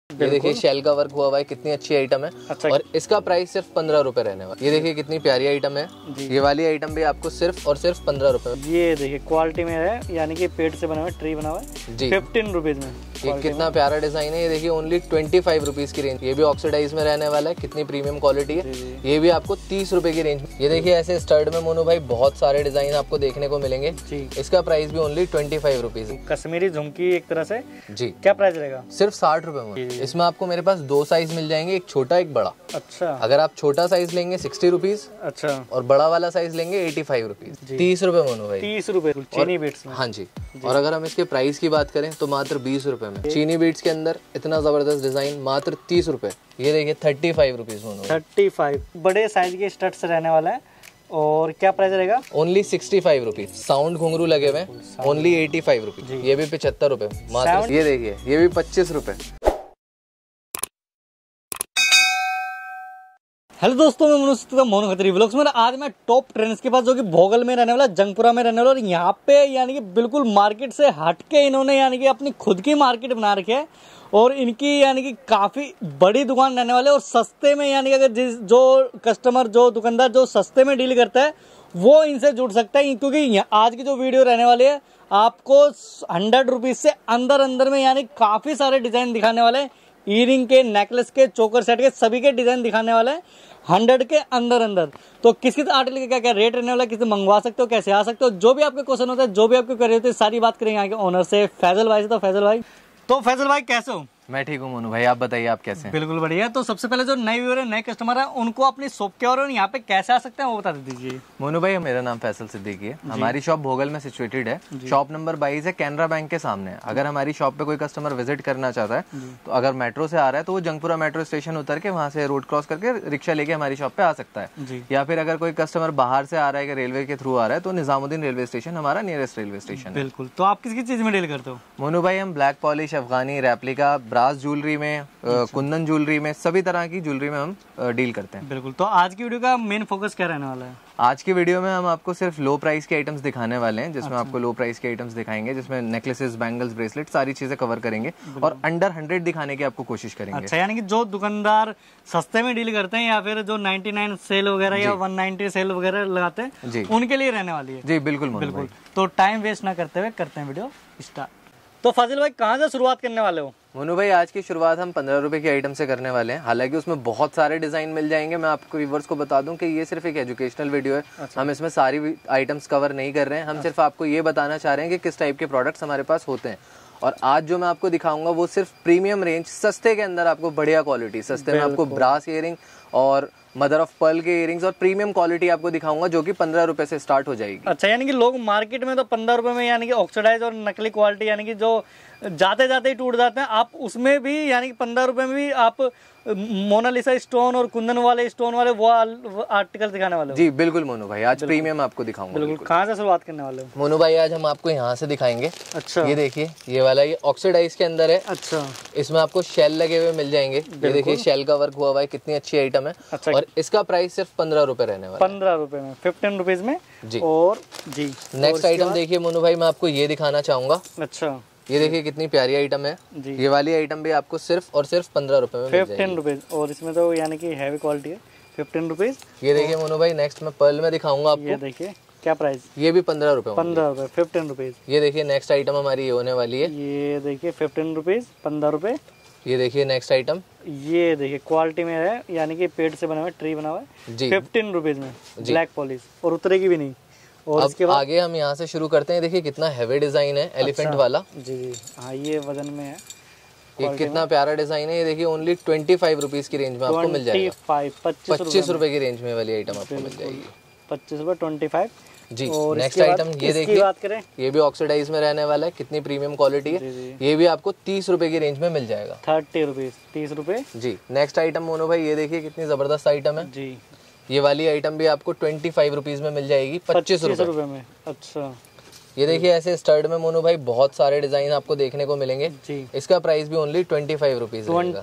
ये देखिए शेल का वर्क हुआ हुआ है, कितनी अच्छी आइटम है। अच्छा। और इसका प्राइस सिर्फ 15 रुपए रहने वाला। ये देखिए कितनी प्यारी आइटम है। ये वाली आइटम भी आपको सिर्फ और सिर्फ 15 रुपए। ये देखिए क्वालिटी में है, यानी कि पेड़ से बना हुआ ट्री बना हुआ है जी, 15 रुपीज में। ये कितना प्यारा डिजाइन है। ये देखिए ओनली 25 रुपीज की रेंज। ये भी ऑक्सीडाइज में रहने वाला है, कितनी प्रीमियम क्वालिटी है। ये भी आपको 30 रुपए की रेंज। ये देखिए ऐसे स्टर्ड में मोनू भाई बहुत सारे डिजाइन आपको देखने को मिलेंगे जी। इसका प्राइस भी ओनली 25 रुपीज। कश्मीरी झुमकी एक तरह से जी। क्या प्राइस रहेगा? सिर्फ 60 रुपए में। इसमें आपको मेरे पास 2 साइज मिल जाएंगे, एक छोटा एक बड़ा। अच्छा। अगर आप छोटा साइज लेंगे 60 रुपीज। अच्छा। और बड़ा वाला साइज लेंगे 85 रुपीज। 30 रुपए मोनू भाई। 30 रुपए चीनी बीट्स में। हाँ जी। और अगर हम इसके प्राइस की बात करें तो मात्र 20 रुपए में। चीनी बीट्स के अंदर इतना जबरदस्त डिजाइन मात्र 30 रुपए। ये देखिए 35 रुपीज मोनू। 35 बड़े साइज के स्टड्स रहने वाला है। और क्या प्राइस रहेगा? Only 65 rupees. साउंड घुंघरू लगे हुए ओनली 85 रुपीज। ये भी 75 रुपए मात्र। ये देखिए ये भी 25 रुपए। हेलो दोस्तों, मैं मोनू खत्री व्लॉग्स में। आज मैं टॉप ट्रेंड्स के पास, जो कि भोगल में रहने वाला, जंगपुरा में रहने वाला, और यहाँ पे यानी कि बिल्कुल मार्केट से हटके इन्होंने यानी कि अपनी खुद की मार्केट बना रखी है। और इनकी यानी कि काफी बड़ी दुकान रहने वाले, और सस्ते में, यानी कि अगर जो कस्टमर, जो दुकानदार जो सस्ते में डील करता है वो इनसे जुड़ सकता है। क्योंकि आज की जो वीडियो रहने वाली है आपको 100 रुपीज से अंदर में यानी काफी सारे डिजाइन दिखाने वाले हैं। ईयरिंग के, नेकलेस के, चोकर सेट के, सभी के डिजाइन दिखाने वाले हैं 100 के अंदर। तो किस आर्टिकल के क्या क्या रेट रहने वाला है, किसे मंगवा सकते हो, कैसे आ सकते हो, जो भी आपके क्वेश्चन होता है, जो भी आपको कर रहे होते हैं, सारी बात करेंगे यहाँ के ओनर से, फैजल भाई से। तो फैजल भाई कैसे हो? मैं ठीक हूँ मोनू भाई, आप बताइए आप कैसे हैं? बिल्कुल बढ़िया। तो सबसे पहले जो नए व्यूअर है, नए कस्टमर है, उनको अपनी शॉप के और यहाँ पे कैसे आ सकते हैं वो बता दीजिए। मोनू भाई मेरा नाम फैसल सिद्दीकी है। हमारी शॉप भोगल में सिचुएटेड है। शॉप नंबर 22 है, कैनरा बैंक के सामने। अगर हमारी शॉप पे कोई कस्टमर विजिट करना चाहता है तो अगर मेट्रो से आ रहा है तो वो जंगपुरा मेट्रो स्टेशन उतर के वहाँ से रोड क्रॉस करके रिक्शा लेके हमारी शॉप पे आ सकता है। या फिर अगर कोई कस्टमर बाहर से आ रहा है, रेलवे के थ्रू आ रहा है, तो निजामुद्दीन रेलवे स्टेशन हमारा नियरेस्ट रेलवे स्टेशन है। बिल्कुल। तो आप किस चीज में डील करते हो? मोनू भाई हम ब्लैक पॉलिश, अफगानी, रेप्लिका, ब्रास ज्वेलरी में, कुंदन ज्वेलरी में, सभी तरह की ज्वेलरी में हम डील करते हैं। बिल्कुल। तो आज की वीडियो का मेन फोकस क्या रहने वाला है? आज की वीडियो में हम आपको सिर्फ लो प्राइस के आइटम्स दिखाने वाले हैं, जिसमें आपको लो प्राइस के आइटम्स दिखाएंगे, जिसमें नेकलेसेस, बैंगल्स, ब्रेसलेट, सारी चीजें कवर करेंगे और अंडर 100 दिखाने की आपको कोशिश करेंगे। अच्छा, यानी कि जो दुकानदार सस्ते में डील करते हैं या फिर जो 99 सेल वगैरह या 190 सेल वगैरह लगाते हैं जी, उनके लिए रहने वाली है। जी बिल्कुल बिल्कुल। तो टाइम वेस्ट ना करते हुए करते हैं वीडियो स्टार्ट। तो फाजिल भाई कहाँ से शुरुआत करने वाले हो? मोनू भाई आज की शुरुआत हम 15 रुपए की आइटम से करने वाले हैं। हालांकि उसमें बहुत सारे डिजाइन मिल जाएंगे। मैं आपको व्यूअर्स को बता दूं कि ये सिर्फ एक एजुकेशनल वीडियो है। अच्छा। हम इसमें सारी आइटम्स कवर नहीं कर रहे हैं। हम सिर्फ आपको ये बताना चाह रहे हैं कि किस टाइप के प्रोडक्ट्स हमारे पास होते हैं। और आज जो मैं आपको दिखाऊंगा वो सिर्फ प्रीमियम रेंज, सस्ते के अंदर आपको बढ़िया क्वालिटी, सस्ते में आपको ब्रास इयरिंग और मदर ऑफ पर्ल के इयरिंग्स और प्रीमियम क्वालिटी आपको दिखाऊंगा, जो कि 15 रुपए से स्टार्ट हो जाएगी। अच्छा, यानी कि लोग मार्केट में तो 15 रुपए में यानी कि ऑक्सीडाइज और नकली क्वालिटी, यानी कि जो जाते जाते ही टूट जाते हैं, आप उसमें भी यानी कि 15 रुपए में भी आप मोनालिसा स्टोन और कुंदन वाले स्टोन वाले वो आर्टिकल दिखाने वाले हो? जी बिल्कुल मोनू भाई, आज प्रीमियम आपको दिखाऊंगा। बिल्कुल। कहाँ से शुरुआत करने वाले हो? मोनू भाई आज हम आपको यहाँ से दिखाएंगे। अच्छा। ये देखिए ये वाला, ये ऑक्सीडाइज के अंदर है। अच्छा। इसमें आपको शेल लगे हुए मिल जाएंगे। ये देखिए शेल का वर्क हुआ हुआ है, कितनी अच्छी आइटम है। अच्छा। और इसका प्राइस सिर्फ 15 रुपए रहने वाला है। 15 रुपए में, 15 रुपीज में जी। और जी नेक्स्ट आइटम देखिए मोनू भाई, मैं आपको ये दिखाना चाहूंगा। अच्छा। ये देखिए कितनी प्यारी आइटम है जी। ये वाली आइटम भी आपको सिर्फ और सिर्फ 15 रुपए में 15 रुपीज। और इसमें तो यानी कि हैवी क्वालिटी है, 15 रुपीज। ये देखिए मोनू भाई, नेक्स्ट मैं पर्ल में दिखाऊंगा आपको। ये देखिए क्या प्राइस? ये भी 15 रुपए। 15 रुपए, 15 रुपीज। ये देखिए नेक्स्ट आइटम हमारी ये होने वाली है। ये देखिए 15 रुपीज, 15 रुपए। ये देखिए नेक्स्ट आइटम, ये देखिए क्वालिटी में है, यानी कि पेड़ से बना हुआ ट्री बना हुआ है जी, 15 रुपीज में, ब्लैक पॉलिश, और उतरेगी भी नहीं। और अब इसके बाद आगे हम यहाँ से शुरू करते हैं। देखिए कितना हैवी डिजाइन है, एलिफेंट वाला जी। हाँ, ये वजन में है। ये कितना प्यारा डिजाइन है। ये देखिए ओनली 25 रुपीज की रेंज में आपको मिल जाएगा। 25 रुपए की रेंज में वाली आइटम आपको मिल जाएगी। 25 रुपए, 25 जी। नेक्स्ट आइटम ये देखिए, बात करें ये भी ऑक्सीडाइज में रहने वाला है, कितनी प्रीमियम क्वालिटी है। ये भी आपको 30 रुपए की रेंज में मिल जाएगा। 30 रुपीज, 30 रुपए जी। नेक्स्ट आइटम मोनू भाई, ये देखिए कितनी जबरदस्त आइटम है जी। ये वाली आइटम भी आपको 25 रुपीज में मिल जाएगी, 25 रुपए में। अच्छा। ये देखिए ऐसे स्टड में मोनू भाई बहुत सारे डिजाइन आपको देखने को मिलेंगे जी। इसका प्राइस भी ओनली 25 रुपीज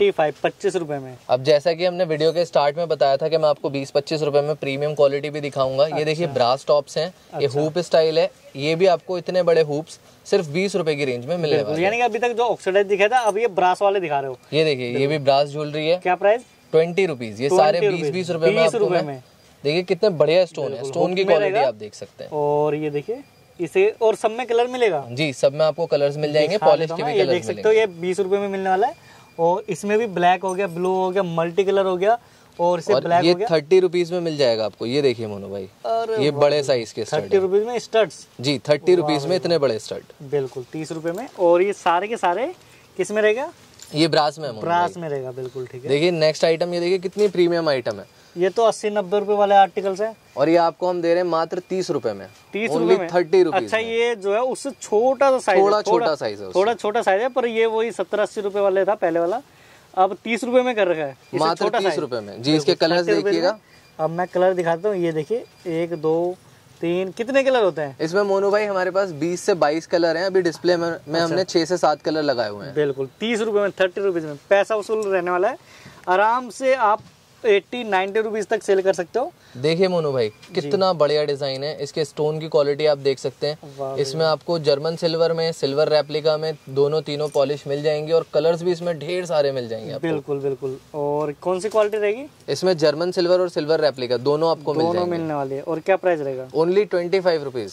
25 रुपए में। अब जैसा कि हमने वीडियो के स्टार्ट में बताया था कि मैं आपको 20-25 रुपए में प्रीमियम क्वालिटी भी दिखाऊंगा। ये देखिए ब्रास टॉप्स हैं, ये हुप स्टाइल है, ये भी आपको इतने बड़े हुप्स सिर्फ 20 रुपए की रेंज में मिलने वाले हैं। यानी कि अभी तक जो ऑक्सीडाइज दिखा था अब ये ब्रास वाले दिखा रहे हो। ये देखिए ये भी ब्रास ज्वेलरी है। क्या प्राइस? 20 रुपीज। ये सारे 20-20 रुपए में आपको देखिए कितने बढ़िया स्टोन है, स्टोन की क्वालिटी आप देख सकते हैं। और ये देखिए इसे और सब में कलर मिलेगा जी, सब में आपको कलर्स मिल जाएंगे, पॉलिश के भी कलर्स देख सकते हो। ये 20 रुपए में मिलने वाला है और इसमें भी ब्लैक हो गया, ब्लू हो गया, मल्टी कलर हो गया और इसे ब्लैक ये हो गया। 30 रुपीज में मिल जाएगा आपको। ये देखिए मोनू भाई ये बड़े साइज के 30 रुपीज में स्टड्स जी, 30 रुपीज में इतने बड़े स्टड। बिल्कुल 30 रुपए में। और ये सारे के सारे किस में रहेगा? ये ब्रास में है, ब्रास में रहेगा। बिल्कुल ठीक है। देखिए नेक्स्ट आइटम, ये देखिए कितनी प्रीमियम आइटम है। ये तो 80-90 रुपए वाले आर्टिकल्स हैं और ये आपको हम दे रहे हैं मात्र 30 रुपए में। 30 रुपए में 30 रुपीज। अच्छा ये जो है उससे छोटा सा साइज, थोड़ा छोटा साइज है, थोड़ा छोटा साइज है, पर ये वही 70-80 रुपए वाले था पहले वाला, अब 30 रुपए में कर रखा है मात्र 30 रुपए में जी। इसके कलर्स देखिएगा। अब मैं कलर दिखाता हूँ। ये देखिए 1 2 3 कितने कलर होते हैं इसमें मोनू भाई? हमारे पास 20 से 22 कलर हैं। अभी डिस्प्ले में हमने 6 से 7 कलर लगाए हुए हैं। बिल्कुल 30 रुपए में, 30 रुपीज में पैसा वसूल रहने वाला है। आराम से आप 80-90 रुपीज तक सेल कर सकते हो। देखिए मोनू भाई कितना बढ़िया डिजाइन है। इसके स्टोन की क्वालिटी आप देख सकते हैं। इसमें आपको जर्मन सिल्वर में, सिल्वर रेप्लिका में दोनों तीनों पॉलिश मिल जाएंगे और कलर्स भी इसमें ढेर सारे मिल जाएंगे आपको। बिल्कुल बिल्कुल। और कौन सी क्वालिटी रहेगी इसमें? जर्मन सिल्वर और सिल्वर रेप्लिका दोनों आपको मिलने वाली है। और क्या प्राइस रहेगा? Only 25 rupees.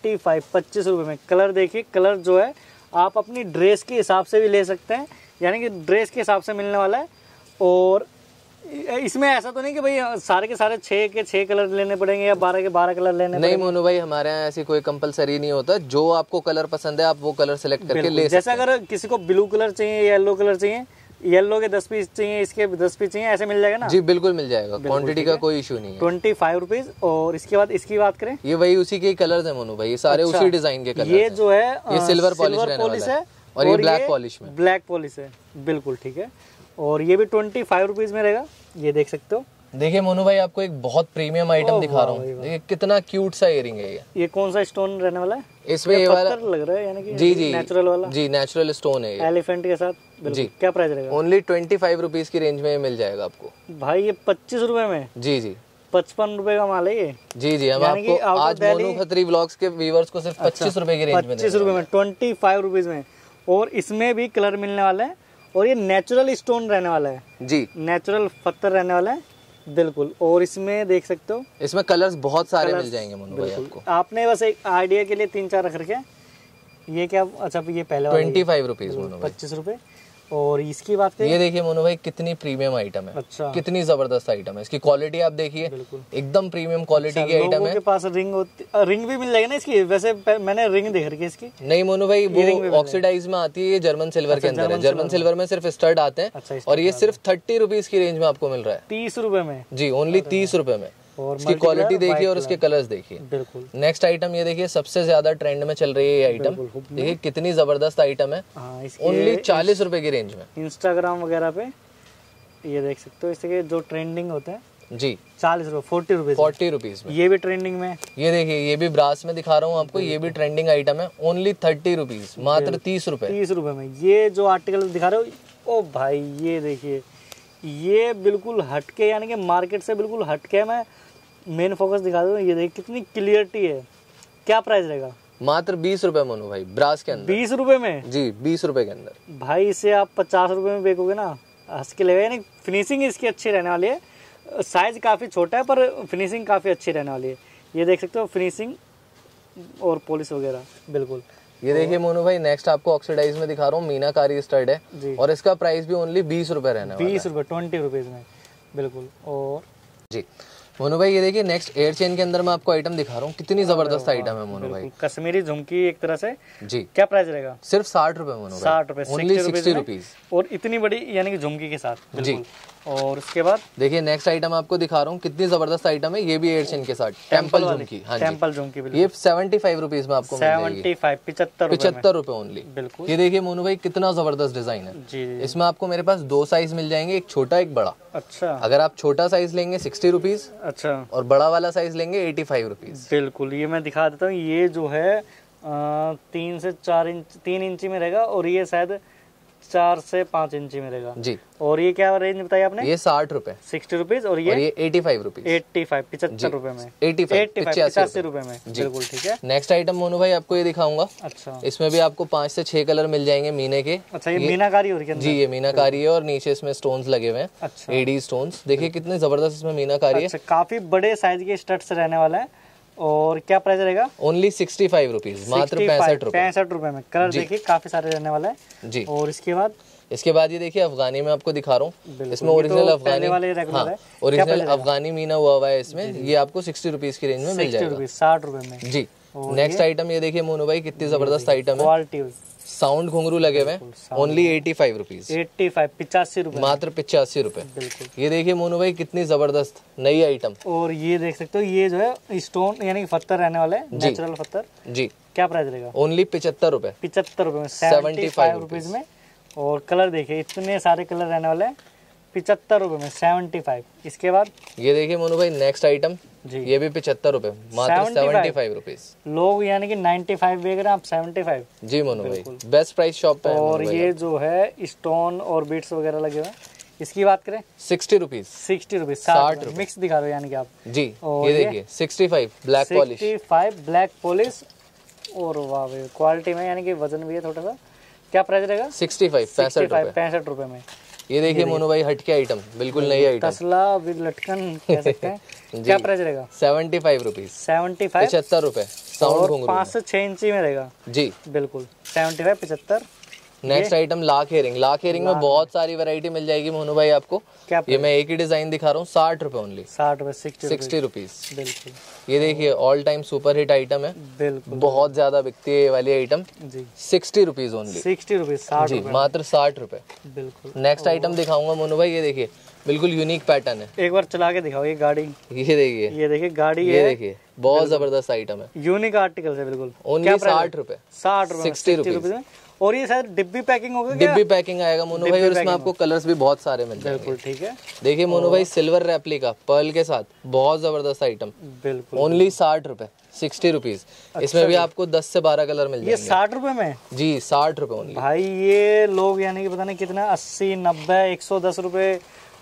25 रुपए में। कलर देखिए, कलर जो है आप अपनी ड्रेस के हिसाब से भी ले सकते हैं, यानी कि ड्रेस के हिसाब से मिलने वाला है। और इसमें ऐसा तो नहीं कि भाई सारे के सारे 6 के 6 कलर लेने पड़ेंगे या 12 के 12 कलर लेने नहीं मोनू भाई, हमारे यहाँ ऐसी कोई कंपलसरी नहीं होता। जो आपको कलर पसंद है आप वो कलर सेलेक्ट करके ले सकते हैं। जैसे अगर किसी को ब्लू कलर चाहिए, येलो कलर चाहिए, येलो के 10 पीस चाहिए, इसके 10 पीस चाहिए, ऐसे मिल जाएगा ना? जी बिल्कुल मिल जाएगा, क्वांटिटी का कोई इशू नहीं है। 25 रुपीज। और इसके बाद इसकी बात करें, ये वही उसी के कलर्स है मोनू भाई, ये सारे उसी डिजाइन के कलर। ये जो है ये सिल्वर पॉलिश है और ये ब्लैक पॉलिश में, ब्लैक पॉलिश है। बिल्कुल ठीक है। और ये भी 25 रुपीज में रहेगा, ये देख सकते हो। देखिए मोनू भाई आपको एक बहुत प्रीमियम आइटम दिखा रहा हूँ। देखिए कितना क्यूट सा इयरिंग है ये कौन सा स्टोन रहने वाला है? इसमें ये वाला लग रहा है, यानी कि जी नेचुरल वाला। जी नेचुरल स्टोन है ये, एलिफेंट के साथ। जी क्या प्राइस रहेगा? ओनली 25 रुपीज की रेंज में मिल जाएगा आपको भाई। ये 25 रुपए में? जी जी 55 रुपए का माल है ये। जी जी। हम आपको आज मोनू खत्री व्लॉग्स के व्यूअर्स को सिर्फ 25 रुपए की रेंज में 25 रुपए में, 25 रुपीज में। और इसमें भी कलर मिलने वाला है और ये नेचुरल स्टोन रहने वाला है जी, नेचुरल पत्थर रहने वाला है। बिल्कुल। और इसमें देख सकते हो इसमें कलर्स बहुत सारे मिल जाएंगे मोनू भाई आपको। आपने बस एक आइडिया के लिए 3-4 रख रखे। ये क्या? अच्छा ये पहले 25 रुपीज मोनू भाई, 25 रुपए। और इसकी बात करें, ये देखिए मोनू भाई कितनी प्रीमियम आइटम है। अच्छा कितनी जबरदस्त आइटम है। इसकी क्वालिटी आप देखिए, एकदम प्रीमियम क्वालिटी की आइटम है। लोगों के पास रिंग भी मिल जाएगी ना इसकी? वैसे मैंने रिंग देख रखी है इसकी। नहीं मोनू भाई, वो ऑक्सीडाइज में आती है, ये जर्मन सिल्वर के अंदर है। जर्मन सिल्वर में सिर्फ स्टड आते हैं और ये सिर्फ 30 रुपीज की रेंज में आपको मिल रहा है। 30 रुपए में जी, ओनली 30 रुपए में। और इसकी क्वालिटी देखिए और इसके कलर्स देखिए। बिल्कुल। नेक्स्ट आइटम ये देखिए, सबसे ज्यादा ट्रेंड में चल रही है ये आइटम। देखिए कितनी जबरदस्त आइटम है, ओनली 40 रुपए की रेंज में। इंस्टाग्राम वगैरह पे ये देख सकते हो, इसके जो ट्रेंडिंग होते हैं जी। 40 रुपए, 40 रुपीज में। ये भी ट्रेंडिंग में। ये देखिए ये भी ब्रास में दिखा रहा हूँ आपको, ये भी ट्रेंडिंग आइटम है। ओनली 30 रुपीज, मात्र 30 रुपए। 30 रुपए में ये जो आर्टिकल दिखा रहे हो, ओ भाई ये देखिए, ये बिल्कुल हटके, यानी कि मार्केट से बिल्कुल हटके। मैं मेन फोकस दिखा दूं, ये देखिए कितनी क्लियरिटी है। क्या प्राइस रहेगा? मात्र 20 रुपए मोनू भाई, ब्रास के अंदर। 20 रुपए में जी, 20 रुपए के अंदर। भाई इसे आप 50 रुपए में बेचोगे ना, हंस के लगेगा। यानी फिनिशिंग इसकी अच्छी रहने वाली है। साइज काफी छोटा है पर फिनिशिंग काफी अच्छी रहने वाली है। ये देख सकते हो फिनिशिंग और पॉलिश वगैरह। बिल्कुल। ये देखिए मोनू भाई, नेक्स्ट आपको ऑक्सीडाइज में दिखा रहा हूँ, मीनाकारी स्टड है और इसका प्राइस भी ओनली 20 रुपए रहने वाला है। 20 रुपए, 20 रुपीज में। बिल्कुल। और जी मोनू भाई ये देखिए, नेक्स्ट एयर चेन के अंदर मैं आपको आइटम दिखा रहा हूँ। कितनी जबरदस्त आइटम है मोनू भाई। कश्मीरी झुमकी एक तरह से जी। क्या प्राइस रहेगा? सिर्फ 60 रुपए मोनू भाई। 60 रुपए, ओनली 60 रुपीज। और इतनी बड़ी यानी कि झुमकी के साथ। जी। और उसके बाद देखिए नेक्स्ट आइटम आपको दिखा रहा हूँ, कितनी जबरदस्त आइटम है। ये भी एयर चेन के साथ टेम्पल झुमकी। हाँ, टेम्पल झुमकी। ये 75 रुपीज में आपको 75 रुपए ओनली। बिल्कुल। ये देखिए मोनू भाई कितना जबरदस्त डिजाइन है जी। इसमें आपको मेरे पास 2 साइज मिल जाएंगे, एक छोटा एक बड़ा। अच्छा। अगर आप छोटा साइज लेंगे 60 रुपीज। अच्छा। और बड़ा वाला साइज लेंगे 85 रुपीज। बिल्कुल। ये मैं दिखा देता हूँ, ये जो है 3 से 4 इंच, 3 इंची में रहेगा, और ये शायद 4 से 5 इंची में रहेगा जी। और ये क्या रेंज बताई आपने? ये 60 रुपए, 60 रुपीज, और ये 85 रुपीज, 85 75 रुपए में, 85 रुपए में। बिल्कुल ठीक है। नेक्स्ट आइटम मोनू भाई आपको ये दिखाऊंगा। अच्छा, इसमें भी आपको 5 से 6 कलर मिल जाएंगे मीने के। अच्छा, ये मीनाकारी हो रही है जी, ये मीनाकारी है और नीचे इसमें स्टोन्स लगे हुए हैं। अच्छा, एडी स्टोन्स, देखिए कितने जबरदस्त इसमें मीनाकारी है। अच्छा, काफी बड़े साइज के स्टड्स रहने वाला है। और क्या प्राइस रहेगा? ओनली 65 रुपीज, मात्र 65 रुपए। 65 रुपए में। कलर देखिए काफी सारे रहने वाला है जी। और इसके बाद ये देखिए अफगानी में आपको दिखा रहा हूँ। इसमें ओरिजिनल अफगानी, ओरिजिनल अफगानी मीना हुआ है इसमें। ये आपको 60 रुपीज की रेंज में मिल जाएगा, 60 रुपए में जी। नेक्स्ट आइटम ये देखिए मोनू भाई, कितनी जबरदस्त आइटम है। साउंड घुंघरू लगे हुए हैं, ओनली 85 रुपीज, 85 रुपए, मात्र 85 रुपए। बिल्कुल। ये देखिए मोनू भाई कितनी जबरदस्त नई आइटम। और ये देख सकते हो, ये जो है स्टोन यानी कि पत्थर रहने वाला है, नेचुरल पत्थर जी। क्या प्राइस रहेगा? ओनली 75 रुपए, 75 रुपए में, 75 रुपीज में। और कलर देखिए इतने सारे कलर रहने वाले हैं, 75 रुपए में, 75। इसके बाद ये देखिए मोनू भाई नेक्स्ट आइटम जी, ये भी 75 रुपए, मात्र 75 रुपीज। लोग यानी कि 95 बेच रहे हैं, आप 75। जी मोनू भाई, बेस्ट प्राइस शॉप पे है। और ये जो है स्टोन और बीट्स वगैरह लगे हुए हैं, इसकी बात करें 60 रुपीज, 60 रुपीज, 60 रुपए मिक्स दिखा रहे हो यानी कि आप जी। ये देखिए 65 ब्लैक पॉलिश, 65 ब्लैक पॉलिश। और वाह भाई, क्वालिटी में यानी कि वजन भी है थोड़ा सा। क्या प्राइस रहेगा? 65 65 रुपए में। ये देखिए मोनू भाई हटके आइटम, बिल्कुल नई आइटम, तसला विद लटकन कह सकते हैं। क्या प्राइस रहेगा? 75 रुपीज, 75, 75 रुपए। साउंड घुंघरू 5 से 6 इंची में रहेगा जी, बिल्कुल। 75 75। नेक्स्ट आइटम लाख हेयरिंग। लाख हेयरिंग में बहुत सारी वैरायटी मिल जाएगी मोनू भाई आपको। क्या ये मैं एक ही डिजाइन दिखा रहा हूँ, 60 रुपए ओनली, 60 रुपए, 60 रुपीज, बिल्कुल। ये देखिए all time super hit item है, बिल्कुल, बहुत ज्यादा बिकती है ये वाली आइटम जी। 60 रुपीज ओनली, 60 रुपीज, 60 जी, मात्र 60 रुपए, बिल्कुल। नेक्स्ट आइटम दिखाऊंगा मोनू भाई, ये देखिए बिल्कुल यूनिक पैटर्न है। एक बार चला के दिखाओ ये गाड़ी। ये देखिए गाड़ी ये है, देखिए बहुत जबरदस्त आइटम है, यूनिक आर्टिकल है बिल्कुल। ओनली 60 रुपए, 60 रुपए, 60 रुपीज में। और ये शायद डिब्बी पैकिंग होगा, डिब्बी पैकिंग आएगा मोनू भाई, और इसमें आपको कलर्स भी बहुत सारे मिल जाएंगे। बिल्कुल ठीक है। देखिए मोनू भाई सिल्वर रेप्लिका पर्ल के साथ, बहुत जबरदस्त आइटम, बिल्कुल, ओनली 60 रुपए, 60 रुपीज। इसमें भी आपको 10 से 12 कलर मिल जाएंगे। ये 60 रुपए में जी, 60 रुपए ओनली भाई। ये लोग यानी कि पता नहीं कितना 80 90 110 रुपए,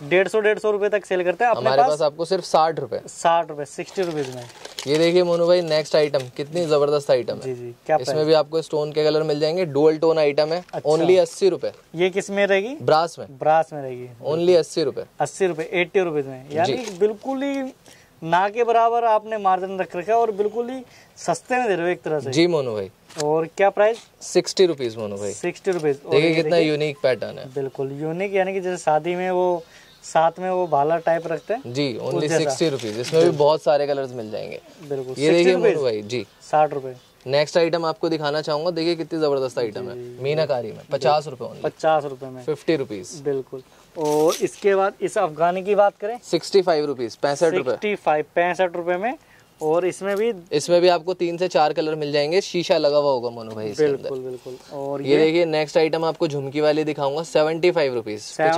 150 रुपए तक सेल करते हैं। हमारे पास आपको सिर्फ 60 रुपए, 60 रुपए, 60 रुपीज में। ये देखिए मोनू भाई नेक्स्ट आइटम, कितनी जबरदस्त आइटम है। जी, क्या इसमें भी आपको स्टोन के कलर मिल जाएंगे, डुअल टोन आइटम है, ओनली 80 रुपए। ये किस में रहेगी? ब्रास में, ब्रास में रहेगी, ओनली 80 रुपए, 80 रुपए, 80 रुपीज में। यानी बिल्कुल ही ना के बराबर आपने मार्जिन रख रखा है और बिल्कुल ही सस्ते में दे रहे हो एक तरह से। जी मोनू भाई। और क्या प्राइस? 60 रुपीज मोनू भाई, 60 रुपीज। देखिए कितना यूनिक पैटर्न है, बिल्कुल यूनिक, यानी कि जैसे शादी में वो साथ में वो भाला टाइप रखते हैं जी, ओनली 60 रुपीज। इसमें भी बहुत सारे कलर्स मिल जाएंगे, बिल्कुल। ये देखिए मोनू भाई जी, 60 रुपए। नेक्स्ट आइटम आपको दिखाना चाहूंगा, देखिए कितनी जबरदस्त आइटम है, मीनाकारी में, 50 रुपए ओनली, 50 रुपए में, 50 रुपीज, बिल्कुल। और इसके बाद इस अफगानी की बात करें, 65 रुपीज, 65 रुपए, 65 रुपए में। और इसमें भी आपको 3 से 4 कलर मिल जाएंगे, शीशा लगा हुआ होगा मोनू भाई इसके अंदर। बिल्कुल। और ये देखिए नेक्स्ट आइटम आपको झुमकी वाली दिखाऊंगा, 75 रुपीज,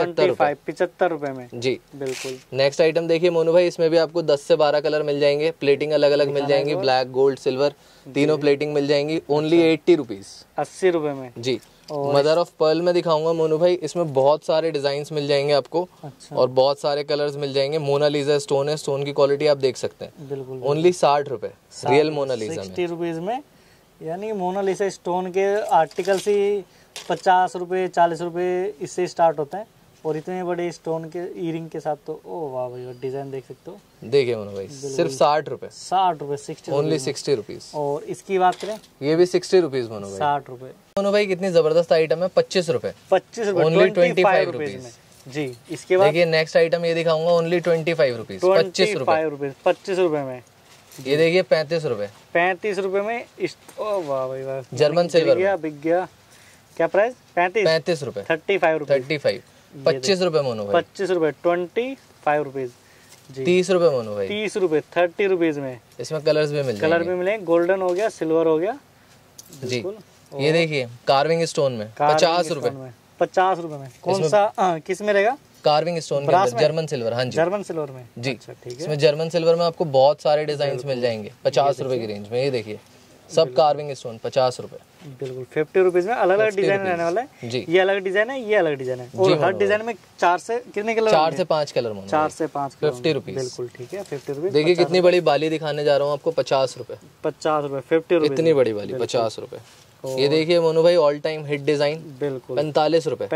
75 रुपए में जी, बिल्कुल। नेक्स्ट आइटम देखिए मोनू भाई, इसमें भी आपको 10 से 12 कलर मिल जाएंगे, प्लेटिंग अलग अलग मिल जाएंगी, ब्लैक गोल्ड सिल्वर तीनों प्लेटिंग मिल जाएंगी, ओनली 80 रुपीज, 80 रुपए में जी। मदर ऑफ पर्ल में दिखाऊंगा मोनू भाई, इसमें बहुत सारे डिजाइन्स मिल जाएंगे आपको। अच्छा। और बहुत सारे कलर्स मिल जाएंगे। मोनालिसा स्टोन है, स्टोन की क्वालिटी आप देख सकते हैं, बिल्कुल। ओनली 60 रुपए, रियल मोनालिसा 60 रुपीज में। यानी मोनालिसा स्टोन के आर्टिकल्स ही 50 रुपए 40 रुपए इससे स्टार्ट होते हैं, और इतने बड़े स्टोन के ईयरिंग के साथ तो ओ वाह भाई, डिजाइन देख सकते हो। देखिए मोनू भाई सिर्फ 60 रुपए, 60 रुपए, 60 ओनली 60 रुपीज। और इसकी बात करें, ये भी 60 रुपीज मोनू भाई, 60 रुपए। मोनू भाई कितनी जबरदस्त आइटम है, 25 रुपए, 25 रुपए, ओनली 25 रुपीज जी। इसके बाद देखिए नेक्स्ट आइटम ये दिखाऊंगा, ओनली 25 रुपीज, 25 रुपए, 25 रुपए में। ये देखिए 35 रुपए, 35 रुपए में। ओ वाह भाई वाह, जर्मन सिल्वर, बिक गया। क्या प्राइस? 35 रुपए, 35 रुपए, 35, 25 रुपए मोनू भाई, 25 रुपए, 25 रुपीज जी। 30 रुपए मोनू भाई, 30 रुपए, 30 रुपीज में। इसमें कलर्स भी मिल कलर जाएंगे, भी मिलेंगे, गोल्डन हो गया, सिल्वर हो गया जी। ये देखिए कार्विंग स्टोन में 50 रुपए, 50 रुपए में। कौन सा किस में रहेगा? कार्विंग स्टोन के अंदर, जर्मन सिल्वर, हाँ जी, जर्मन सिल्वर में जी। अच्छा ठीक है। इसमें जर्मन सिल्वर में आपको बहुत सारे डिजाइन मिल जाएंगे 50 रुपए की रेंज में। ये देखिए सब कार्विंग स्टोन 50 रुपए। बिल्कुल 50 रुपीज में अलग अलग डिजाइन रहने वाला है जी। ये अलग डिजाइन है, ये अलग डिजाइन है, और हर डिजाइन में 4 से कितने कलर? 4 से 5 कलर। 4 से 5 कलर। 50 रुपीज। बिल्कुल ठीक है 50 रुपीज। देखिए कितनी बड़ी बाली दिखाने जा रहा हूँ आपको, 50 रुपए। 50 रुपए 50 रुपीज। इतनी बड़ी बाली 50 रुपए। ये देखिए मोनू भाई ऑल टाइम हिट डिजाइन, बिल्कुल 45 रुपए।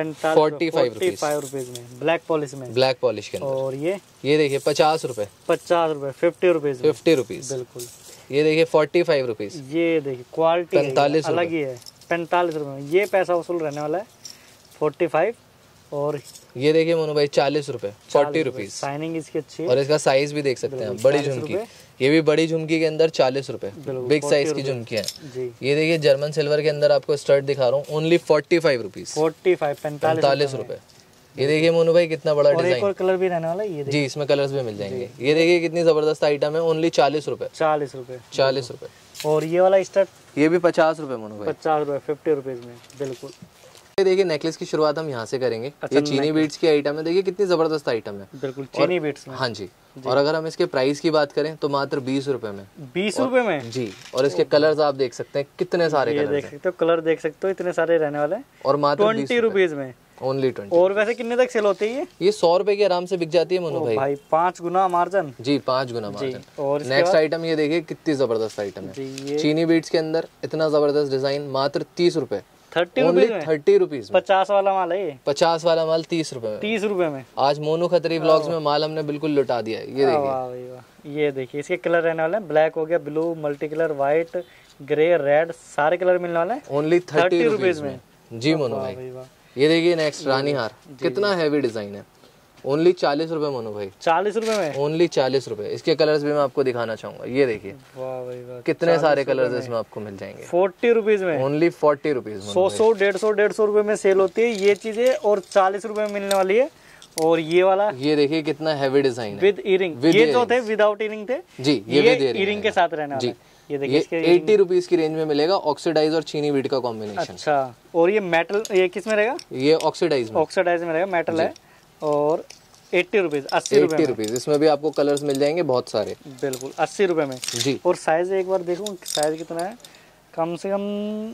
45 रुपीज में ब्लैक पॉलिश में, ब्लैक पॉलिश के अंदर। और ये देखिए 50 रुपए। 50 रुपए 50 रुपीज। 50 रुपीज। बिल्कुल। ये देखिए 45 रुपीज। ये देखिए क्वालिटी 45 अलग ही है। 45 रुपए में ये पैसा वसूल रहने वाला है। 45। और ये देखिए मोनू भाई 40 रुपए। 40 रुपीज। शाइनिंग इसकी अच्छी है, और इसका साइज भी देख सकते हैं, बड़ी झुमकी। ये भी बड़ी झुमकी के अंदर 40 रुपए, बिग साइज की झुमकी है जी। ये देखिए जर्मन सिल्वर के अंदर आपको स्टर्ट दिखा रहा हूँ, ओनली 45 रुपीज। 45 रुपए। ये देखिए मोनू भाई कितना बड़ा डिजाइन। एक और कलर भी रहने वाला है ये जी, इसमें कलर्स भी मिल जाएंगे। ये देखिए कितनी जबरदस्त आइटम है, ओनली 40 रुपए। 40 रुपए। 40 रुपए। और ये वाला स्टर्ट ये भी 50 रुपए मोनू भाई। 50 रुपए 50 रुपीज में। बिल्कुल। ये देखिए नेकलेस की शुरुआत हम यहाँ से करेंगे। ये चीनी बीड्स की आइटम है, देखिए कितनी जबरदस्त आइटम है। बिल्कुल चीनी बीड्स में। हाँ जी। और अगर हम इसके प्राइस की बात करें तो मात्र 20 रुपए में। 20 रुपए में जी। और इसके कलर्स आप देख सकते हैं कितने सारे कलर देख सकते हो, कलर देख सकते हो इतने सारे रहने वाले हैं। और मात्र 20 रुपीज में, ओनली 20। और वैसे कितने तक सेल होती है ये 100 रुपए की आराम से बिक जाती है मोनू भाई। 5 गुना मार्जिन जी, 5 गुना मार्जिन। और नेक्स्ट आइटम ये देखिए कितनी जबरदस्त आइटम है, चीनी बीड्स के अंदर इतना जबरदस्त डिजाइन, मात्र 30 रुपए। 30 रुपीज। 30 रुपीज। 50 वाला माल है ये। 50 वाला माल 30 रुपए में। 30 रुपए में। आज मोनू खत्री व्लॉग्स में माल हमने बिल्कुल लुटा दिया है। ये देखिए, ये देखिए इसके कलर रहने वाले हैं, ब्लैक हो गया, blue, multi colour, white, grey, red, सारे कलर मिलने वाले हैं ओनली 30 रुपीज में। जी मोनू भाई। ये देखिए नेक्स्ट रानी हार, कितना हैवी डिजाइन है, ओनली 40 रुपए मोनू भाई। 40 रुपए में, ओनली 40 रुपए। इसके कलर्स भी मैं आपको दिखाना चाहूंगा। ये देखिए कितने सारे कलर्स इसमें आपको मिल जाएंगे। 40 रुपीज में, ओनली 40 रुपीज। 100 150 रुपए में सेल होती है ये चीजें, और 40 रुपए में मिलने वाली है। और ये वाला, ये देखिए कितना हैवी डिजाइन है, विद ईयरिंग। ये जो थे विदाउट ईयरिंग थे जी, ये विद ईयरिंग के साथ रहने वाला है। ये देखिए 80 रुपीज की रेंज में मिलेगा, ऑक्सीडाइज और चीनी बीड का कॉम्बिनेशन। अच्छा। और ये मेटल, ये किस में रहेगा? ये ऑक्सीडाइज में रहेगा, मेटल है। और 80 रुपीज, 80 रुपीज। इसमें भी आपको कलर्स मिल जाएंगे बहुत सारे। बिल्कुल 80 रुपए में जी। और साइज एक बार देखूं, साइज कितना है? कम से कम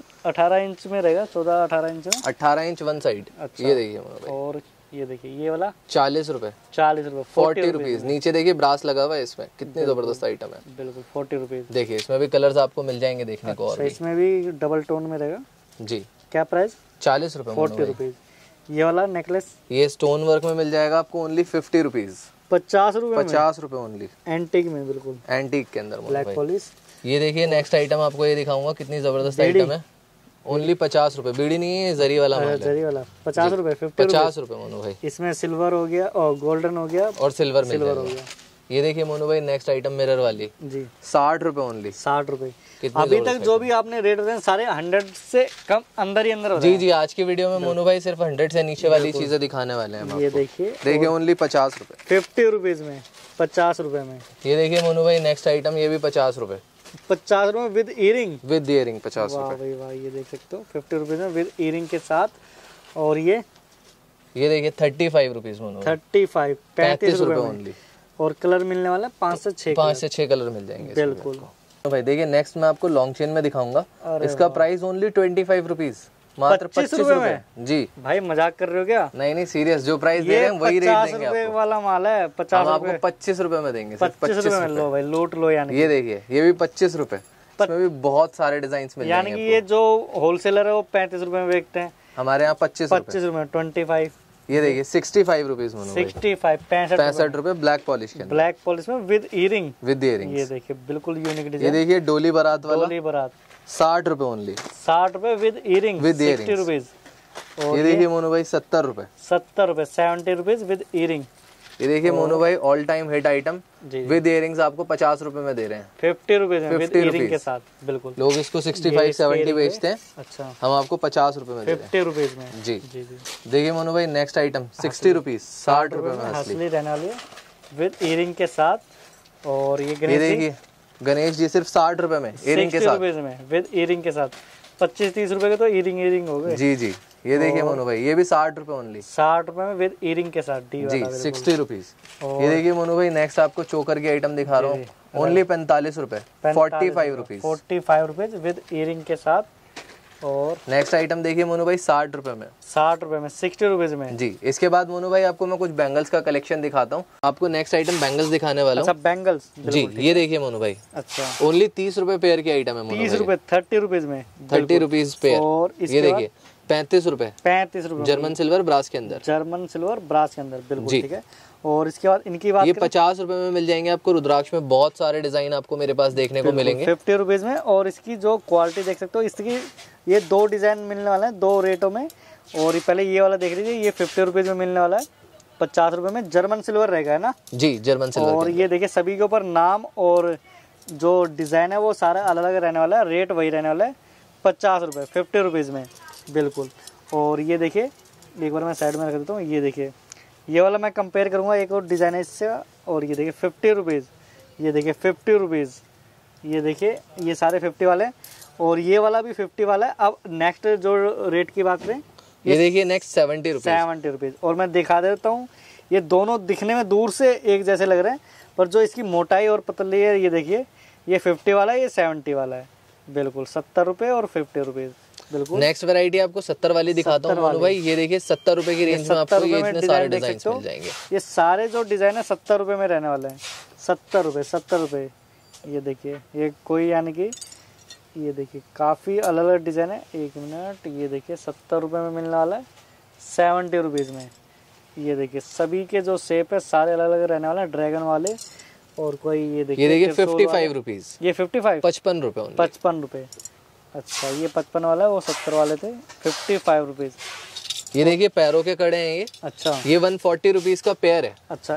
18 इंच में रहेगा, 14-18 इंच में। 18 इंच वन साइड। ये देखिए। और ये देखिए ये वाला 40 रुपए। 40 रुपए। 40 रुपीज। नीचे देखिए ब्रास लगा हुआ है इसमें, कितनी जबरदस्त आइटम है। बिल्कुल 40 रुपीज। देखिए इसमें भी कलर्स आपको मिल जाएंगे देखने को। और इसमें भी डबल टोन में रहेगा जी। क्या प्राइस? 40 रुपए। 40 रुपीज। ये वाला नेकलेस, ये स्टोन वर्क में मिल जाएगा आपको, ओनली 50 रुपीज। 50 रुपए। 50 रुपए ओनली। एंटीक में, बिल्कुल एंटीक के अंदर ब्लैक पॉलिश। ये देखिए नेक्स्ट आइटम आपको ये दिखाऊंगा, कितनी जबरदस्त आइटम है। ओनली 50 रुपए। बीड़ी नहीं है, जरी वाला माल है। जरी वाला 50 रुपए। 50 रुपए मोनू भाई। इसमें सिल्वर हो गया और गोल्डन हो गया और सिल्वर हो गया। ये देखिए मोनू भाई नेक्स्ट आइटम मिरर वाली जी, 60 रुपए ओनली। 60 रुपए। अभी तक जो भी आपने रेट बताए सारे 100 से कम अंदर ही अंदर हो रहे हैं। जी। आज की वीडियो में मोनू भाई सिर्फ 100 से नीचे वाली चीजें दिखाने वाले हैं। ये देखिए ओनली 50 रुपए। 50 रुपीज में, 50 रुपए में। ये देखिए मोनू भाई नेक्स्ट आइटम, ये भी 50 रुपए। 50 रुपए विद ईयरिंग। 50 रुपए। वाह, ये देख सकते हो 50 रुपीज में विद ईयरिंग के साथ। और ये देखिए 35 रुपीज मोनू। 35 35 रुपए ओनली। और कलर मिलने वाला 5 से 6 कलर मिल जाएंगे। बिल्कुल। तो भाई देखिए नेक्स्ट मैं आपको लॉन्ग चेन में दिखाऊंगा। इसका प्राइस ओनली 25 रुपीज, मात्र 25 रुपए में। जी भाई मजाक कर रहे हो क्या? नहीं सीरियस, जो प्राइस दे रहे हैं वही रेट देंगे आपको। वाला माल है 50 रुपए, आपको 25 रुपए में देंगे। 25 रुपए में लो भाई, लूट लो। यानी ये देखिए ये भी 25 रुपए। इसमें भी बहुत सारे डिजाइन मिल जाएंगे। यानी कि ये जो होलसेलर है वो 35 रुपए में बेचते हैं, हमारे यहाँ 25 रुपए में 25। ये देखिए 65 रुपीज। 65 रुपए ब्लैक पॉलिश के, ब्लैक पॉलिश में विद ईयरिंग। ये देखिए बिल्कुल यूनिक डिजाइन। ये देखिए डोली बारात वाला, डोली बारात 60 रुपए ओनली। 60 रुपए विद ईयरिंग, 60 रुपीज। ये देखिए मोनू भाई 70 रुपए। 70 रुपए, 70 रुपीज विद ईयरिंग। ये देखिए मोनू भाई all time hit item with earrings आपको 50 रुपए में दे रहे हैं। 50 रुपीज में विद ईयरिंग के साथ। बिल्कुल। लोग इसको 65-70 बेचते हैं। अच्छा। हम आपको 50 रुपए में दे रहे हैं। 50 रुपीज में। जी। देखिए मोनू भाई नेक्स्ट आइटम 60 रुपीज, 60 रुपए में असली रहने वाली है विद ईयरिंग के साथ। और ये देखिए गणेश जी सिर्फ 60 रुपए में ईयरिंग के साथ, में विद ईयरिंग के साथ। 25-30 रुपए के तो ईयरिंग हो गए। जी। ये देखिए मोनू भाई, ये भी 60 रुपए ओनली। 60 रुपए में विद ईयरिंग के साथ डी जी, वाला 60 रुपीज। ये देखिए मोनू भाई, नेक्स्ट आपको चोकर की आइटम दिखा रहा हूँ, ओनली 45 रुपए, 45 रुपीज, 45 रुपीज विद ईयरिंग के साथ। और नेक्स्ट आइटम देखिए मोनू भाई, 60 रुपए में, 60 रुपए में, 60 रुपीज में जी। इसके बाद मोनू भाई आपको मैं कुछ बैंगल्स का कलेक्शन दिखाता हूँ। आपको नेक्स्ट आइटम बैंगल्स दिखाने वाला हूँ। अच्छा, बैंगल्स जी, ये देखिए मोनू भाई, अच्छा ओनली 30 रुपए पेयर की आइटम है मोनू 30 रुपए, 30 रुपीज में, 30 रुपीज पेयर। और ये देखिए 35 रुपए, 35 रुपए जर्मन सिल्वर ब्रास के अंदर, जर्मन सिल्वर ब्रास के अंदर, बिल्कुल ठीक है। और इसके बाद इनकी बात ये 50 रुपए में मिल जाएंगे आपको। रुद्राक्ष में बहुत सारे डिजाइन आपको मेरे पास देखने को मिलेंगे 50 रुपीज में। और इसकी जो क्वालिटी देख सकते हो, इसकी ये 2 डिजाइन मिलने वाला है 2 रेटों में। और ये पहले ये वाला देख लीजिए, ये 50 रुपीज में मिलने वाला है, 50 रुपए में जर्मन सिल्वर रहेगा, है ना जी, जर्मन सिल्वर। और ये देखिए सभी के ऊपर नाम और जो डिजाइन है वो सारा अलग अलग रहने वाला है, रेट वही रहने वाला है, 50 रुपए, 50 रुपीज में, बिल्कुल। और ये देखिए, एक बार मैं साइड में रख देता हूँ, ये देखिए ये वाला मैं कंपेयर करूंगा एक और डिजाइन है इससे। और ये देखिए 50 रुपीज़, ये देखिए 50 रुपीज़, ये देखिए ये सारे 50 वाले। और ये वाला भी 50 वाला है। अब नेक्स्ट जो रेट की बात करें, ये देखिए नेक्स्ट 70 रुपीज़, 70 रुपीज़। और मैं दिखा देता हूँ, ये दोनों दिखने में दूर से एक जैसे लग रहे हैं, पर जो इसकी मोटाई और पतली है, ये देखिए ये 50 वाला है, ये 70 वाला है, बिल्कुल 70 रुपये और 50 रुपीज़, बिल्कुल। नेक्स्ट वैरायटी आपको 70 वाली दिखाता हूँ मोनू भाई। ये देखिए 70 रुपए की रेंज में आपको ये इतने सारे डिजाइन मिल जाएंगे। ये सारे जो डिजाइन है 70 रुपए में रहने वाले हैं, 70 रुपए, 70 रुपए। ये देखिए, ये कोई यानी कि ये देखिए काफ़ी अलग अलग डिज़ाइन है। एक मिनट, ये देखिए 70 रुपये में मिलने वाला है, 70 रुपीज़ में। ये देखिए सभी के जो शेप है सारे अलग अलग रहने वाले हैं, ड्रैगन वाले। और कोई ये देखिए 55 रुपीज़, ये 55, 55 रुपये, 55 रुपये। अच्छा, ये 55 वाला है, वो 70 वाले थे, 55 रुपीज़। ये देखिए पैरों के कड़े हैं ये। अच्छा, ये 140 रुपीज़ का पेयर है। अच्छा,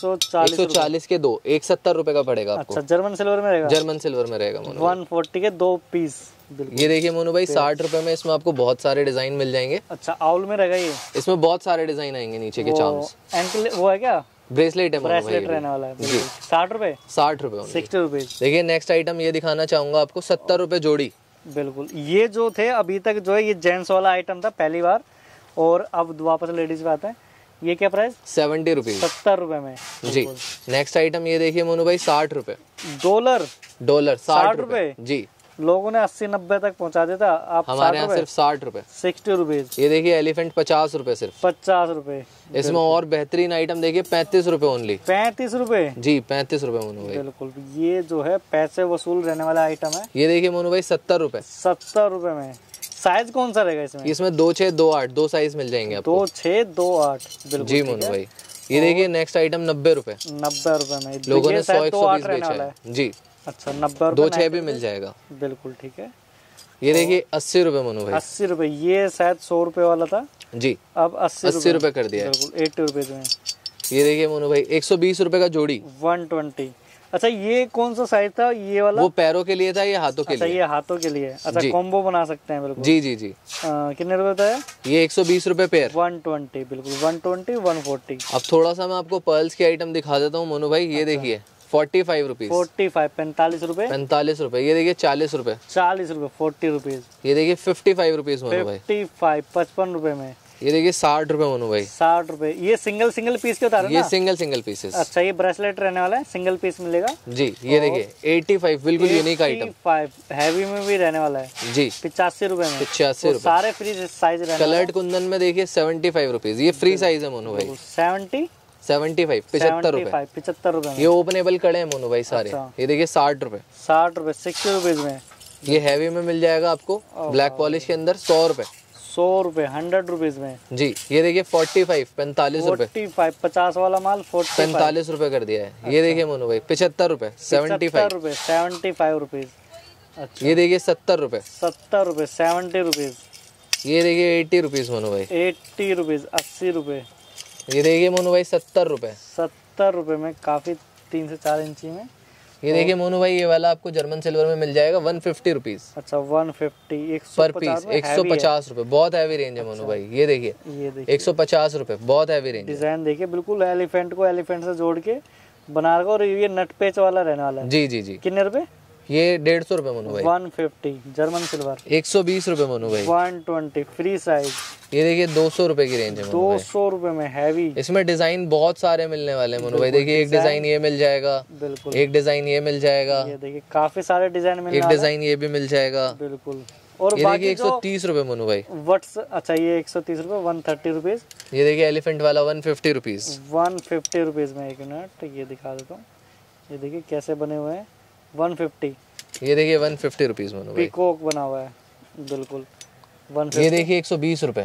140 के 2, 170 रुपए का पड़ेगा आपको। अच्छा, जर्मन सिल्वर में रहेगा, जर्मन सिल्वर में रहेगा मोनू। 140 के 2 पीस। ये देखिए मोनू भाई 60 रुपए में इसमें आपको बहुत सारे डिजाइन मिल जाएंगे। अच्छा, आउल में रहेगा ये, इसमें बहुत सारे डिजाइन आएंगे नीचे के चार्म्स। एंकल वो है क्या, ब्रेसलेट है मोनू भाई, ब्रेसलेट रहने वाला है, 60 रुपए, 60 रुपए, 60 रुपीज़। देखिए नेक्स्ट आइटम ये दिखाना चाहूंगा आपको, 70 रुपए जोड़ी, बिल्कुल। ये जो थे अभी तक जो है ये जेंट्स वाला आइटम था पहली बार, और अब वापस लेडीज पे आता है। ये क्या प्राइस, 70 रुपीज़, 70 रुपए में जी। नेक्स्ट आइटम ये देखिए मोनू भाई, 60 रुपए, डॉलर 60 रुपए जी। लोगों ने 80-90 तक पहुंचा देता, आप हमारे यहाँ सिर्फ 60 रुपए, 60 रुपीज़। ये देखिए एलिफेंट 50 रुपए सिर्फ, 50 रुपए। इसमें और बेहतरीन आइटम देखिए 35 रुपए ओनली, 35 रुपए जी, 35 रुपए मोनू भाई, बिल्कुल। ये जो है पैसे वसूल रहने वाला आइटम है। ये देखिए मोनू भाई 70 रुपए, 70 रुपए में। साइज कौन सा रहेगा इसमें, 2 6 2 8 2 साइज मिल जाएंगे आपको, 2 6 2 8, बिल्कुल जी मोनू भाई। ये देखिए नेक्स्ट आइटम 90 रुपए, 90 रुपए में लोगों ने 100-120 बेचा है जी। अच्छा, 90 रुपए, 2 6 भी मिल जाएगा, बिल्कुल ठीक है। ये देखिए 80 रुपए मोनू भाई, 80 रुपए। ये शायद 100 रुपए वाला था जी, अब 80 रुपए कर दिया है, बिल्कुल 80 रुपीज में। ये देखिए मोनू भाई 120 रुपए का जोड़ी, 120। अच्छा, ये कौन सा साइज था ये वाला, वो पैरों के लिए था, ये हाथों के अच्छा लिए, ये हाथों के लिए। अच्छा, कॉम्बो बना सकते हैं, बिल्कुल जी जी जी। कितने रुपए था ये 120 रुपए पेयर, 120, बिल्कुल 120 140। अब थोड़ा सा मैं आपको पर्ल्स की आइटम दिखा देता हूँ मोनू भाई। ये देखिए 45 रुपीज, 45, 45 रुपए, 45 रुपए। ये देखिए 40 रुपए, 40 रुपए, 40 रुपीज। ये देखिए 55 रुपीज मोनू भाई, 55, 55 रुपए में। ये देखिए 60 रुपए मोनू भाई, 60 रुपए। ये सिंगल पीस के उतारे ये ना, सिंगल पीसेस। अच्छा, ये ब्रेसलेट रहने वाला है, सिंगल पीस मिलेगा जी। ये देखिए 85, बिल्कुल यूनिक आइटम, 85 हैवी में भी रहने वाला है जी, 85 रुपए में, 85 रुपए। सारे फ्री साइज रहने। कलर्ड कुंदन में देखिए 75 रुपीज, ये फ्री साइज है मोनू भाई, 75, 75 रुपए, 75 रुपए में। ये ओपनेबल कड़े हैं मोनू भाई सारे। ये देखिए 60 रुपए, 60 रुपए, 60 रुपीज में। ये हैवी में मिल जाएगा आपको, ब्लैक पॉलिश के अंदर, 100 रुपए, 100 रुपए, 100 रुपीज में जी। ये देखिए 45, 45 रुपए, 45, 50 वाला माल 45 रुपए कर दिया है। ये देखिए मोनू भाई 75 रुपए, 75 रुपए, 75 रुपीज। अच्छा, ये देखिए 70 रुपए, 70 रुपए, 70 रुपीज। ये देखिए 80 रुपीज मोनू भाई, 80 रुपीज, 80 रुपए। ये देखिए मोनू भाई 70 रुपए, 70 रुपए में, काफी 3 से 4 इंची में। ये देखिए मोनू भाई ये वाला आपको जर्मन सिल्वर में मिल जाएगा 150 रुपीज अच्छा, 150, पर पीस, 150 रुपए। बहुत हैवी रेंज है मोनू भाई। ये देखिए 150 रुपए, बहुत हैवी रेंज। डिजाइन देखिए, बिल्कुल एलिफेंट को एलिफेंट से जोड़ के बना रखा, और ये नट पेच वाला रहने वाला है। जी जी जी। कितने रुपए, ये 150 रुपए मोनू भाई। 150 जर्मन सिल्वर। 120 रुपए मोनू भाई। 120 फ्री साइज। ये देखिए 200 रुपए की रेंज है मोनू भाई। 200 रुपए में हैवी। इसमें डिजाइन बहुत सारे मिलने वाले हैं मोनू भाई। देखिए एक डिजाइन ये मिल जाएगा, बिल्कुल एक डिजाइन ये मिल जाएगा, ये देखिए काफी सारे डिजाइन मिलने एक डिजाइन ये भी मिल जाएगा, बिल्कुल। और ये बाकी देखिए 130 रुपए मोनू भाई। व्हाट्स अच्छा ये 130 रुपए 130 रुपीज। ये देखिए एलिफेंट वाला 150 रुपीज। 150 रुपीज में। एक मिनट ये दिखा देता हूँ, ये देखिए कैसे बने हुए हैं। 150। ये देखिए 150 रुपीज मोनू भाई। पीकॉक बना हुआ है बिल्कुल। 150। ये देखिए 120 रुपए।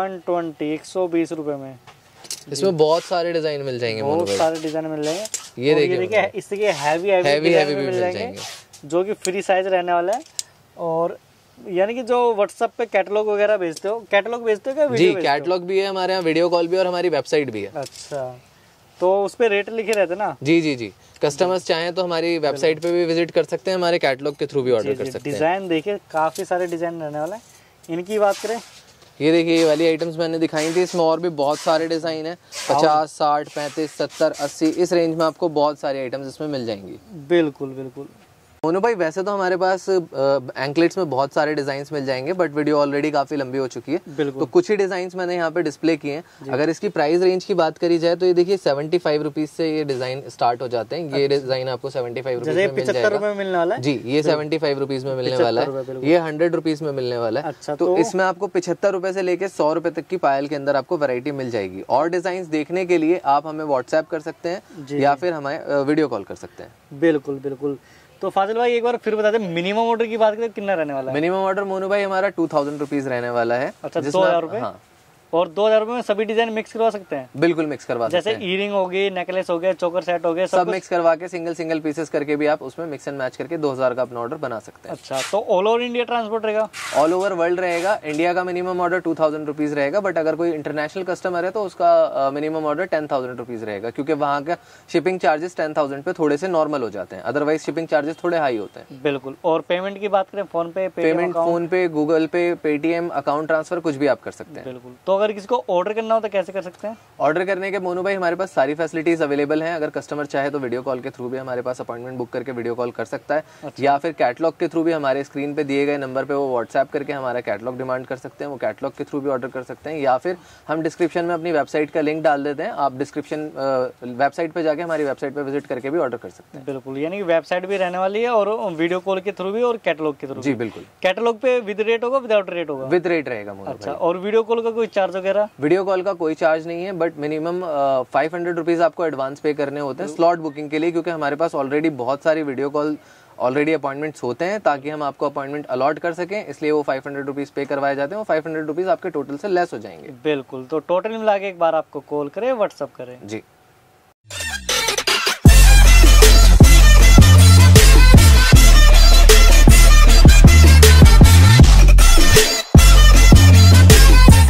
120 120 रुपए में। इसमें बहुत सारे डिजाइन मिल जाएंगे मोनू बहुत भाई। सारे डिजाइन मिल जाएंगे। ये देखिए इसके हैवी हैवी डिजाइन भी मिल जाएंगे जो कि फ्री साइज रहने वाला है। और यानी कि जो व्हाट्सएप पे कैटलॉग वगैरह भेजते हो, कैटलॉग भेजते हो क्या वीडियो? जी कैटलॉग भी है हमारे यहाँ, वीडियो कॉल भी और हमारी वेबसाइट भी है। अच्छा तो उस पे रेट लिखे रहते ना? जी जी जी। कस्टमर्स चाहें तो हमारी वेबसाइट पे भी विजिट कर सकते हैं, हमारे कैटलॉग के थ्रू भी ऑर्डर कर सकते हैं। डिजाइन देखिए काफी सारे डिजाइन रहने वाला है। इनकी बात करें, ये देखिए ये वाली आइटम्स मैंने दिखाई थी, इसमें और भी बहुत सारे डिजाइन है। 50, 60, 35, 70, 80 इस रेंज में आपको बहुत सारी आइटम्स इसमें मिल जाएंगी। बिल्कुल बिल्कुल। मोनू भाई वैसे तो हमारे पास एंकलेट्स में बहुत सारे डिजाइन्स मिल जाएंगे, बट वीडियो ऑलरेडी काफी लंबी हो चुकी है, तो कुछ ही डिजाइन्स मैंने यहाँ पे डिस्प्ले किए हैं। अगर इसकी प्राइस रेंज की बात करी जाए तो ये देखिए 75 रुपीज से ये डिजाइन स्टार्ट हो जाते हैं। ये डिजाइन आपको 75 रुपीज में मिल जाएगा। मिलने वाला है जी, ये 75 रुपीज में मिलने वाला है। ये 100 रुपीज में मिलने वाला है। अच्छा, तो इसमें आपको 75 रुपए से लेके 100 रुपए तक की पायल के अंदर आपको वैरायटी मिल जाएगी। और डिजाइन देखने के लिए आप हमें व्हाट्सएप कर सकते हैं या फिर हमें वीडियो कॉल कर सकते हैं। बिल्कुल बिल्कुल। तो फाजिल भाई एक बार फिर बता दें, मिनिमम ऑर्डर की बात करें कितना रहने वाला है? मिनिमम ऑर्डर मोनू भाई हमारा 2000 रुपीज रहने वाला है। अच्छा 2000 रुपए। हाँ। और 2000 रुपए में सभी डिजाइन मिक्स करवा सकते हैं? बिल्कुल मिक्स करवा सकते हैं। जैसे ईयरिंग हो गई, नेकलेस हो गया, चोकर सेट हो गया, सब मिक्स करवा के सिंगल सिंगल पीसेस करके भी आप उसमें मिक्स एंड मैच करके 2000 का अपना ऑर्डर बना सकते हैं। अच्छा तो ऑल ओवर इंडिया ट्रांसपोर्ट रहेगा? ऑल ओवर वर्ल्ड रहेगा। इंडिया का मिनिमम ऑर्डर 2000 रुपीज रहेगा, बट अगर कोई इंटरनेशनल कस्टमर है तो उसका मिनिमम ऑर्डर 10,000 रुपीज रहेगा, क्योंकि वहाँ का शिपिंग चार्जेस 10,000 पे थोड़े से नॉर्मल हो जाते हैं, अदरवाइज शिपिंग चार्जेस थोड़े हाई होते हैं। बिल्कुल। और पेमेंट की बात करें, PhonePe payment PhonePe, Google Pay, Paytm, account transfer कुछ भी आप कर सकते हैं। बिल्कुल। तो अगर किसी को ऑर्डर करना हो तो कैसे कर सकते हैं? ऑर्डर करने के मोनू भाई हमारे पास सारी फैसिलिटीज अवेलेबल हैं। अगर कस्टमर चाहे तो वीडियो कॉल के थ्रू भी हमारे पास अपॉइंटमेंट बुक करके वीडियो कॉल कर सकता है। अच्छा। या फिर कैटलॉग के थ्रू भी हमारे स्क्रीन पे दिए गए नंबर पे वो व्हाट्सएप करके हमारा कैटलॉग डिमांड कर सकते हैं, वो कैटलॉग के थ्रू भी ऑर्डर कर सकते हैं। या फिर हम डिस्क्रिप्शन में अपनी वेबसाइट का लिंक डाल देते हैं, आप डिस्क्रिप्शन वेबसाइट पे जाके हमारी वेबसाइट पे विजिट करके भी ऑर्डर कर सकते हैं। बिल्कुल, यानी कि वेबसाइट भी रहने वाली है और वीडियो कॉल के थ्रू भी और कैटलॉग के थ्रू। जी बिल्कुल। कैटलॉग पे विद रेट होगा, विदाउट रेट होगा? विद रेट रहेगा मोनू। अच्छा। और वीडियो कॉल का कोई चार्ज वगैरह? वीडियो कॉल का कोई चार्ज नहीं है, बट मिनिमम 500 रुपीज आपको एडवांस पे करने होते हैं स्लॉट बुकिंग के लिए, क्योंकि हमारे पास ऑलरेडी बहुत सारी वीडियो कॉल ऑलरेडी अपॉइंटमेंट्स होते हैं, ताकि हम आपको अपॉइंटमेंट अलॉट कर सकें, इसलिए वो 500 रुपीज पे करवाए जाते हैं। वो 500 रुपीज आपके टोटल से लेस हो जाएंगे। बिल्कुल। तो टोटल मिला के एक बार आपको कॉल करें, व्हाट्सअप करें। जी।